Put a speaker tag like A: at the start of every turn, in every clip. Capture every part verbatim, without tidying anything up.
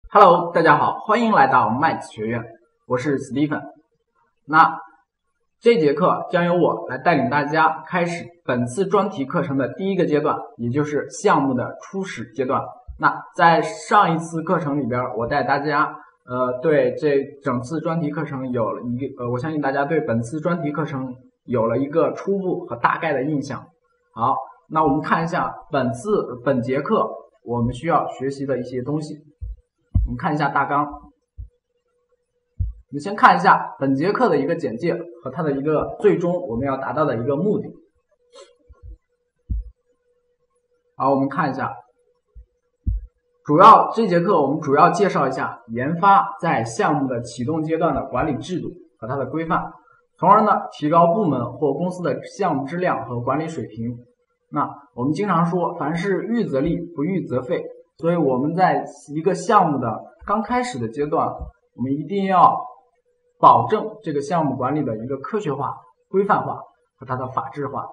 A: Hello， 大家好，欢迎来到麦子学院，我是 Stephen。那这节课将由我来带领大家开始本次专题课程的第一个阶段，也就是项目的初始阶段。那在上一次课程里边，我带大家呃对这整次专题课程有了一个呃，我相信大家对本次专题课程有了一个初步和大概的印象。好，那我们看一下本次本节课我们需要学习的一些东西。我们看一下大纲。我们先看一下本节课的一个简介和它的一个最终我们要达到的一个目的。好，我们看一下，主要这节课我们主要介绍一下研发在项目的启动阶段的管理制度和它的规范，从而呢提高部门或公司的项目质量和管理水平。那我们经常说，凡是预则立，不预则废。所以我们在一个项目的刚开始的阶段，我们一定要保证这个项目管理的一个科学化、规范化和它的法治化，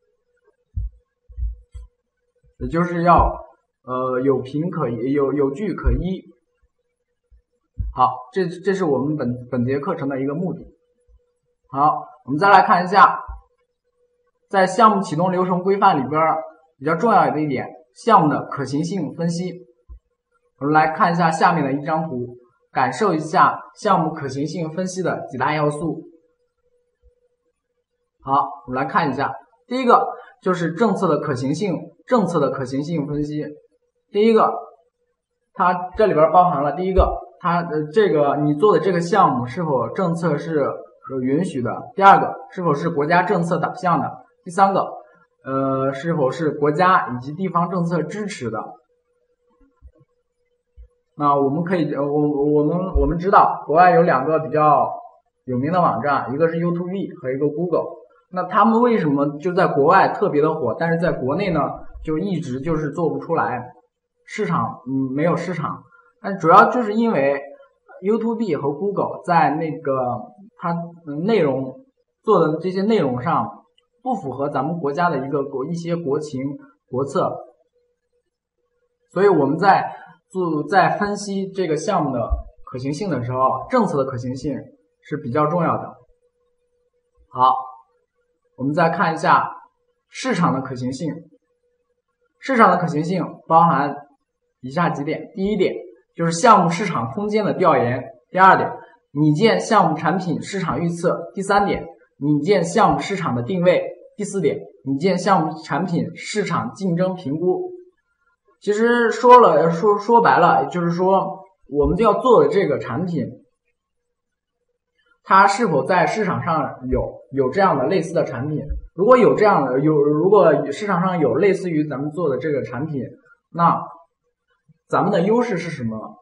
A: 也就是要呃有凭可依，有有据可依。好，这这是我们本本节课程的一个目的。好，我们再来看一下，在项目启动流程规范里边比较重要的一点。项目的可行性分析，我们来看一下下面的一张图，感受一下项目可行性分析的几大要素。好，我们来看一下，第一个就是政策的可行性，政策的可行性分析。第一个，它这里边包含了第一个，它呃这个你做的这个项目是否政策是允许的；第二个，是否是国家政策导向的；第三个。呃，是否是国家以及地方政策支持的？那我们可以，我我们我们知道，国外有两个比较有名的网站，一个是 YouTube 和一个 Google。那他们为什么就在国外特别的火，但是在国内呢，就一直就是做不出来，市场嗯没有市场。但主要就是因为 YouTube 和 Google 在那个它内容做的这些内容上。不符合咱们国家的一个国一些国情国策，所以我们在做在分析这个项目的可行性的时候，政策的可行性是比较重要的。好，我们再看一下市场的可行性。市场的可行性包含以下几点：第一点就是项目市场空间的调研；第二点，拟建项目产品市场预测；第三点，拟建项目市场的定位；第四点，拟建项目产品市场竞争评估。其实说了说说白了，就是说我们就要做的这个产品，它是否在市场上有有这样的类似的产品？如果有这样的有，如果市场上有类似于咱们做的这个产品，那咱们的优势是什么？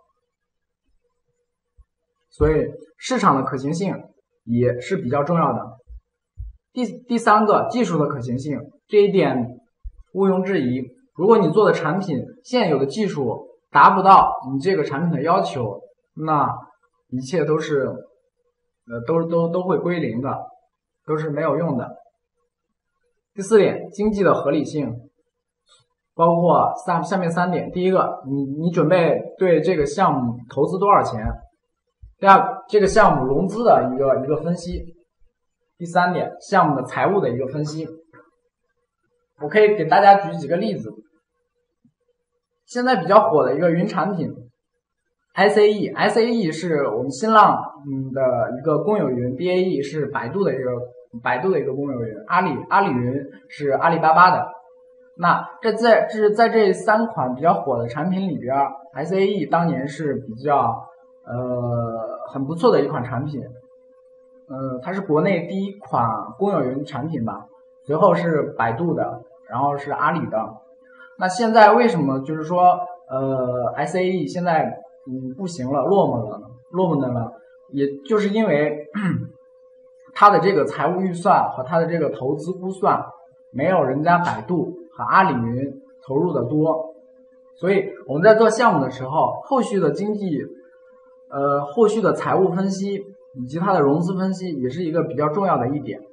A: 所以市场的可行性也是比较重要的。第第三个，技术的可行性，这一点毋庸置疑。如果你做的产品现有的技术达不到你这个产品的要求，那一切都是呃都都都会归零的，都是没有用的。第四点，经济的合理性，包括三下面三点。第一个，你你准备对这个项目投资多少钱？第二个，这个项目融资的一个一个分析。第三点，项目的财务的一个分析。我可以给大家举几个例子。现在比较火的一个云产品 S A E， S A E 是我们新浪的一个公有云， B A E 是百度的一个百度的一个公有云，阿里阿里云是阿里巴巴的。那这在这在这三款比较火的产品里边 ，S A E 当年是比较呃很不错的一款产品。呃，它是国内第一款公有云产品吧，随后是百度的，然后是阿里的。那现在为什么就是说，呃 ，S A E 现在嗯不行了，落寞了，落寞的了，也就是因为它的这个财务预算和它的这个投资估算没有人家百度和阿里云投入的多，所以我们在做项目的时候，后续的经济，呃，后续的财务分析。以及它的融资分析也是一个比较重要的一点。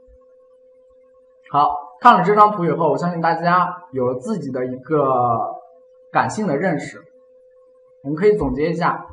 A: 好，看了这张图以后，我相信大家有了自己的一个感性的认识。 我们可以总结一下，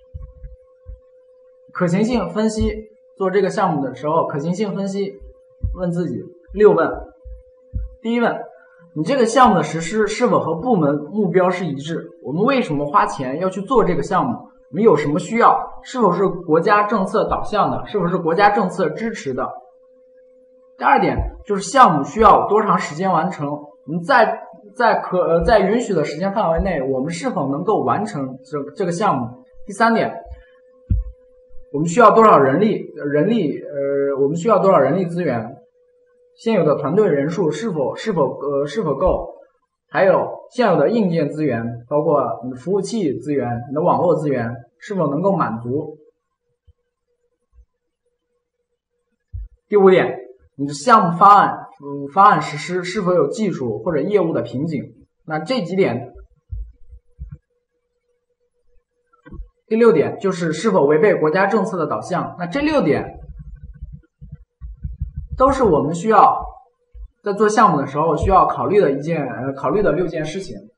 A: 可行性分析，做这个项目的时候，可行性分析，问自己六问。第一问，你这个项目的实施是否和部门目标是一致？我们为什么花钱要去做这个项目？我们有什么需要？是否是国家政策导向的？是否是国家政策支持的？第二点就是项目需要多长时间完成？我们在在可呃在允许的时间范围内，我们是否能够完成这这个项目？第三点，我们需要多少人力人力呃我们需要多少人力资源？现有的团队人数是否是否呃是否够？还有现有的硬件资源，包括你的服务器资源、你的网络资源是否能够满足？第五点，你的项目方案嗯方案实施是否有技术或者业务的瓶颈？那这几点。第六点就是是否违背国家政策的导向？那这六点都是我们需要在做项目的时候需要考虑的一件呃考虑的六件事情。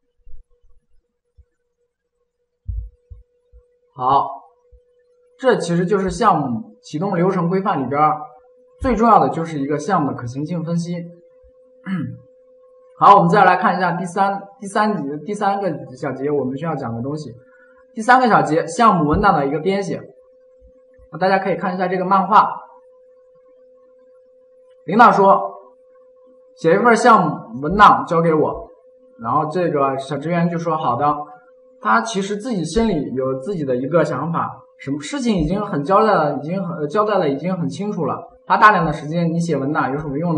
A: 好，这其实就是项目启动流程规范里边最重要的就是一个项目的可行性分析。好，我们再来看一下第三第三节第三个小节我们需要讲的东西。第三个小节，项目文档的一个编写。大家可以看一下这个漫画。领导说，写一份项目文档交给我，然后这个小职员就说好的。他其实自己心里有自己的一个想法，什么事情已经很交代了，已经很交代了，已经很清楚了。花大量的时间，你写文档有什么用呢？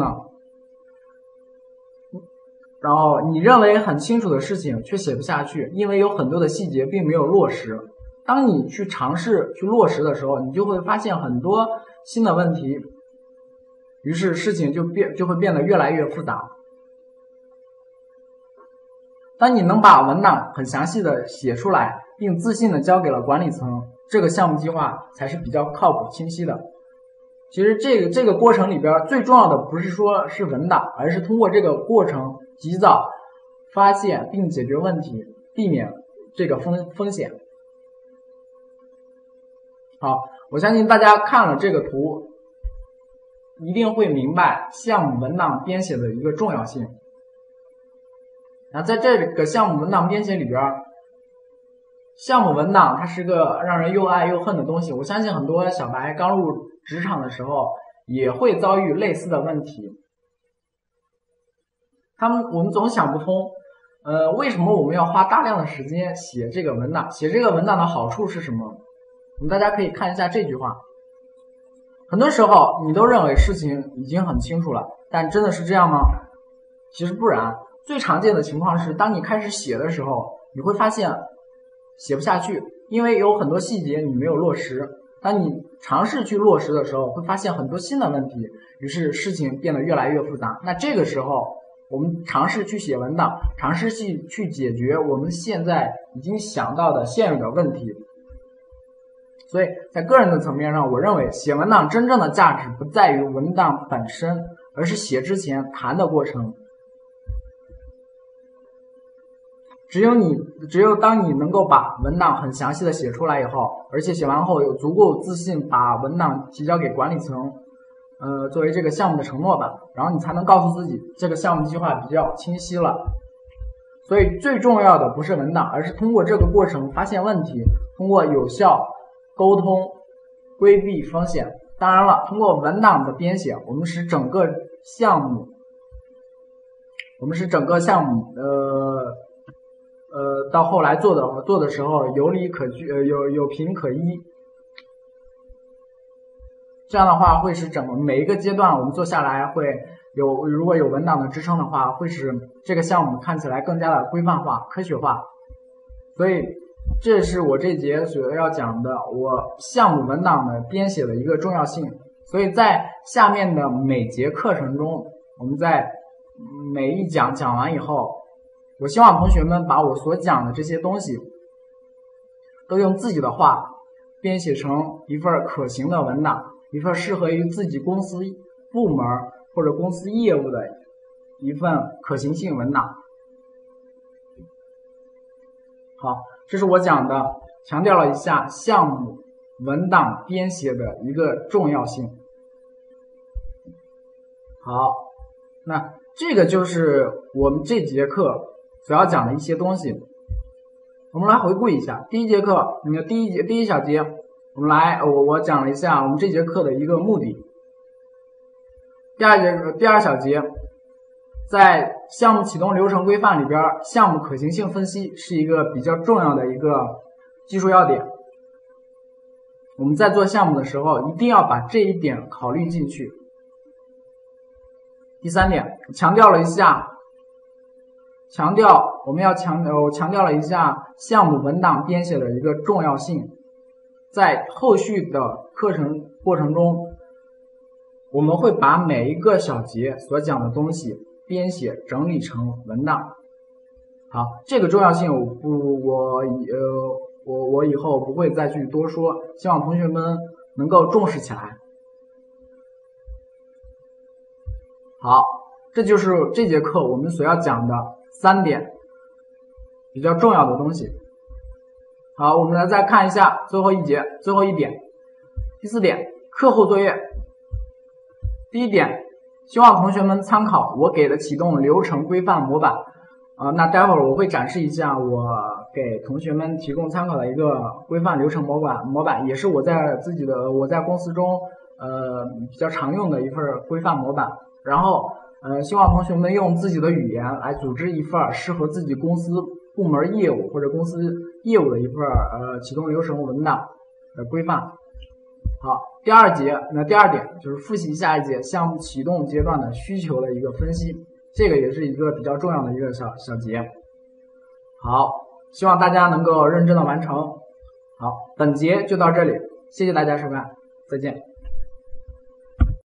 A: 然后你认为很清楚的事情却写不下去，因为有很多的细节并没有落实。当你去尝试去落实的时候，你就会发现很多新的问题，于是事情就变就会变得越来越复杂。当你能把文档很详细的写出来，并自信的交给了管理层，这个项目计划才是比较靠谱清晰的。其实这个这个过程里边最重要的不是说是文档，而是通过这个过程及早发现并解决问题，避免这个风风险。好，我相信大家看了这个图，一定会明白项目文档编写的一个重要性。然后在这个项目文档编写里边，项目文档它是个让人又爱又恨的东西。我相信很多小白刚入职场的时候也会遭遇类似的问题。他们我们总想不通，呃，为什么我们要花大量的时间写这个文档？写这个文档的好处是什么？我们大家可以看一下这句话。很多时候你都认为事情已经很清楚了，但真的是这样吗？其实不然。最常见的情况是，当你开始写的时候，你会发现写不下去，因为有很多细节你没有落实。当你尝试去落实的时候，会发现很多新的问题，于是事情变得越来越复杂。那这个时候，我们尝试去写文档，尝试去去解决我们现在已经想到的现有的问题。所以在个人的层面上，我认为写文档真正的价值不在于文档本身，而是写之前谈的过程。只有你，只有当你能够把文档很详细的写出来以后，而且写完后有足够自信把文档提交给管理层，呃，作为这个项目的承诺吧，然后你才能告诉自己这个项目计划比较清晰了。所以最重要的不是文档，而是通过这个过程发现问题，通过有效沟通规避风险。当然了，通过文档的编写，我们使整个项目，我们使整个项目，呃。呃，到后来做的做的时候有理可据，呃，有有凭可依。这样的话会使整个每一个阶段我们做下来会有，如果有文档的支撑的话，会使这个项目看起来更加的规范化、科学化。所以这是我这节所要讲的我项目文档的编写的一个重要性。所以在下面的每节课程中，我们在每一讲讲完以后，我希望同学们把我所讲的这些东西都用自己的话编写成一份可行的文档，一份适合于自己公司部门或者公司业务的一份可行性文档。 好，这是我讲的，强调了一下项目文档编写的一个重要性。好，那这个就是我们这节课所要讲的一些东西。我们来回顾一下，第一节课，你看第一节第一小节，我们来我我讲了一下我们这节课的一个目的。第二节第二小节，在项目启动流程规范里边，项目可行性分析是一个比较重要的一个技术要点。我们在做项目的时候，一定要把这一点考虑进去。第三点，强调了一下，强调我们要强呃强调了一下项目文档编写的一个重要性。在后续的课程过程中，我们会把每一个小节所讲的东西编写整理成文档。好，这个重要性我不我呃我我以后不会再去多说，希望同学们能够重视起来。好，这就是这节课我们所要讲的三点比较重要的东西。好，我们来再看一下最后一节最后一点，第四点，课后作业。第一点，希望同学们参考我给的启动流程规范模板。呃，那待会儿我会展示一下我给同学们提供参考的一个规范流程模板，模板也是我在自己的我在公司中呃比较常用的一份规范模板。然后呃，希望同学们用自己的语言来组织一份适合自己公司部门业务或者公司业务的一份呃启动流程文档的规范。好，第二节，那第二点就是复习下一节项目启动阶段的需求的一个分析，这个也是一个比较重要的一个小小节。好，希望大家能够认真的完成。好，本节就到这里，谢谢大家收看，再见。